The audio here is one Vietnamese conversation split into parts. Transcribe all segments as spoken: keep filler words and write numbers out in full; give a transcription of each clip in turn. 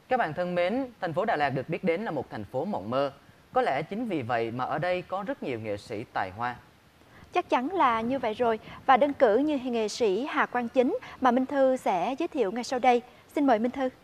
Các bạn thân mến, thành phố Đà Lạt được biết đến là một thành phố mộng mơ. Có lẽ chính vì vậy mà ở đây có rất nhiều nghệ sĩ tài hoa. Chắc chắn là như vậy rồi, và đơn cử như nghệ sĩ Hà Quang Chính mà Minh Thư sẽ giới thiệu ngay sau đây. Xin mời Minh Thư.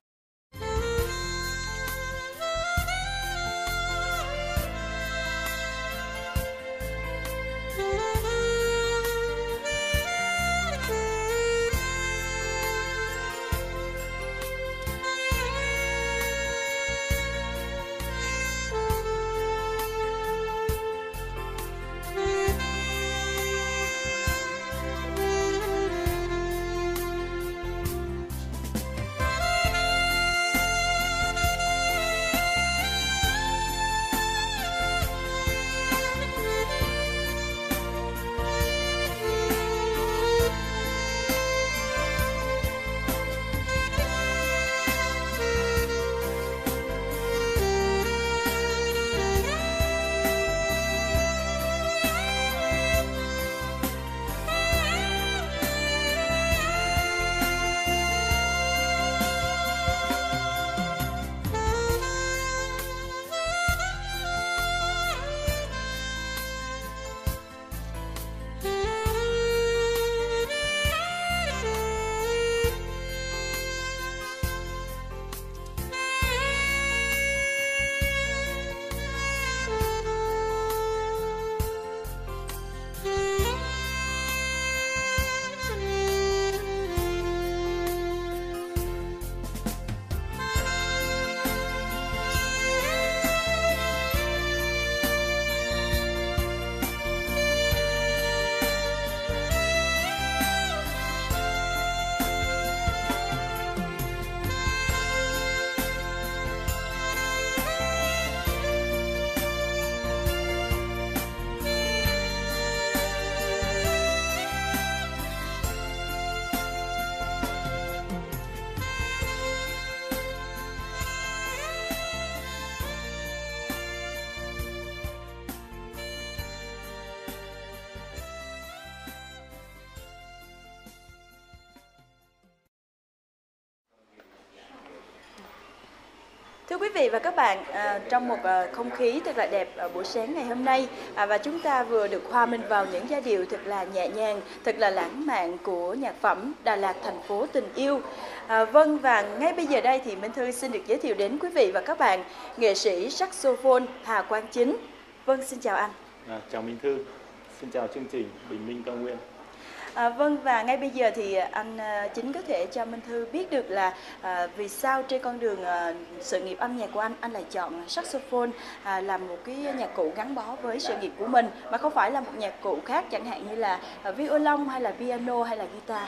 Thưa quý vị và các bạn, à, trong một à, không khí thật là đẹp ở buổi sáng ngày hôm nay, à, và chúng ta vừa được hòa mình vào những giai điệu thật là nhẹ nhàng, thật là lãng mạn của nhạc phẩm Đà Lạt thành phố tình yêu. À, vâng, và ngay bây giờ đây thì Minh Thư xin được giới thiệu đến quý vị và các bạn nghệ sĩ saxophone Hà Quang Chính. Vâng, xin chào anh. À, chào Minh Thư, xin chào chương trình Bình Minh Cao Nguyên. À, vâng, và ngay bây giờ thì anh Chính có thể cho Minh Thư biết được là à, vì sao trên con đường à, sự nghiệp âm nhạc của anh, anh lại chọn saxophone à, làm một cái nhạc cụ gắn bó với sự nghiệp của mình, mà không phải là một nhạc cụ khác chẳng hạn như là à, violon hay là piano hay là guitar.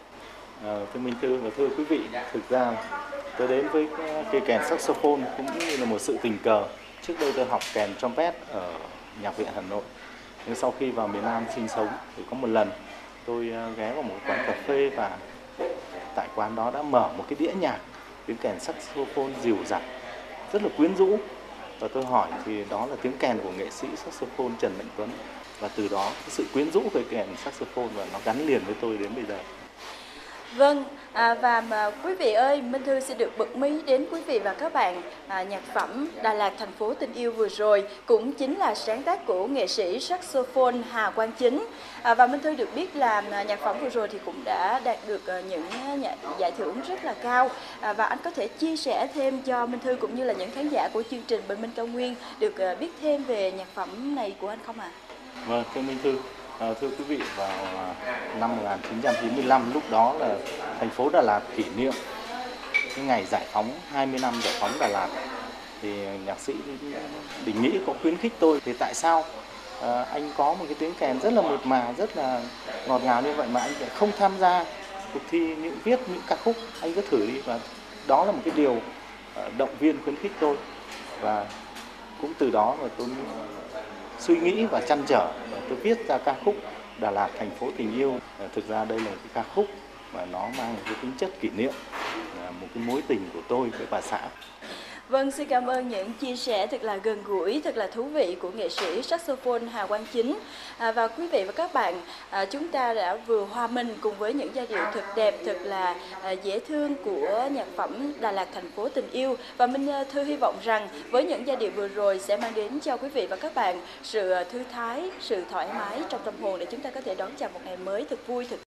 À, thưa Minh Thư và thưa quý vị, thực ra tôi đến với cây kèn saxophone cũng như là một sự tình cờ. Trước đây tôi học kèn trumpet ở Nhạc viện Hà Nội, nhưng sau khi vào miền Nam sinh sống thì có một lần tôi ghé vào một quán cà phê và tại quán đó đã mở một cái đĩa nhạc tiếng kèn saxophone dịu dặt rất là quyến rũ, và tôi hỏi thì đó là tiếng kèn của nghệ sĩ saxophone Trần Mạnh Tuấn, và từ đó cái sự quyến rũ về kèn saxophone và nó gắn liền với tôi đến bây giờ. Vâng, à, và mà quý vị ơi, Minh Thư sẽ được bật mí đến quý vị và các bạn à, nhạc phẩm Đà Lạt thành phố tình yêu vừa rồi cũng chính là sáng tác của nghệ sĩ saxophone Hà Quang Chính. À, và Minh Thư được biết là à, nhạc phẩm vừa rồi thì cũng đã đạt được à, những à, giải thưởng rất là cao. À, và anh có thể chia sẻ thêm cho Minh Thư cũng như là những khán giả của chương trình Bình Minh Cao Nguyên được à, biết thêm về nhạc phẩm này của anh không ạ? À? Vâng, thưa Minh Thư. À, thưa quý vị, vào năm một nghìn chín trăm chín mươi lăm, lúc đó là thành phố Đà Lạt kỷ niệm cái ngày giải phóng, hai mươi năm giải phóng Đà Lạt, thì nhạc sĩ Đình Nghĩ có khuyến khích tôi thì tại sao à, anh có một cái tiếng kèn rất là mượt mà, rất là ngọt ngào như vậy mà anh lại không tham gia cuộc thi những viết những ca khúc, anh cứ thử đi. Và đó là một cái điều à, động viên khuyến khích tôi, và cũng từ đó mà tôi suy nghĩ và trăn trở và tôi viết ra ca khúc Đà Lạt thành phố tình yêu. Thực ra đây là một cái ca khúc mà nó mang một cái tính chất kỷ niệm, một cái mối tình của tôi với bà xã. Vâng, xin cảm ơn những chia sẻ thật là gần gũi, thật là thú vị của nghệ sĩ saxophone Hà Quang Chính. À, và quý vị và các bạn, à, chúng ta đã vừa hòa mình cùng với những giai điệu thật đẹp, thật là à, dễ thương của nhạc phẩm Đà Lạt thành phố tình yêu. Và Minh Thư hy vọng rằng với những giai điệu vừa rồi sẽ mang đến cho quý vị và các bạn sự thư thái, sự thoải mái trong tâm hồn để chúng ta có thể đón chào một ngày mới thật vui, thật